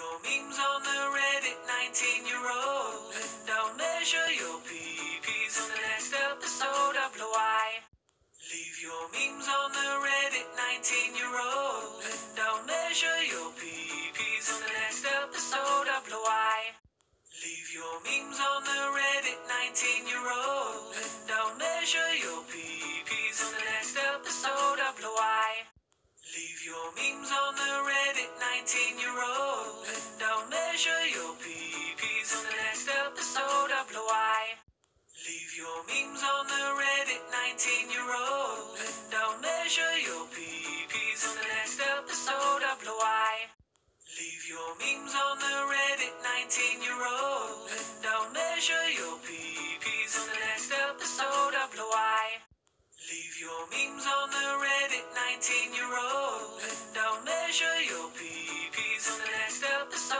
your memes on the Reddit, 19-year-old. And I'll measure your PPs on the next episode of the Why. Leave your memes on the Reddit, 19-year-old. And I'll measure your PPs on the next episode of the Why. Leave your memes on the Reddit, 19-year-old. And I'll measure your PPs on the next episode of the Why. Leave your memes on the Reddit, 19-year-old. And I'll measure your PPs on the next episode of the Why. Leave your memes on the Reddit, 19-year-old. And I'll measure your PPs on the next episode of the Why. Leave your memes on the Reddit, 19-year-old. And I'll measure your PPs on the next episode of the Why. Leave your memes on the Reddit, 19-year-old. And I'll measure your PPs on the next episode.